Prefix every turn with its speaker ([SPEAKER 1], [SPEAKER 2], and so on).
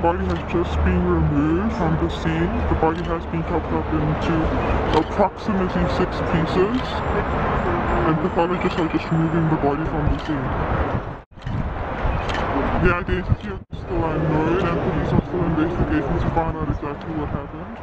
[SPEAKER 1] body has just been removed from the scene. The body has been chopped up into approximately 6 pieces, and pathologists are just removing the body from the scene. The identity is still unknown, and police are still investigating to find out exactly what happened.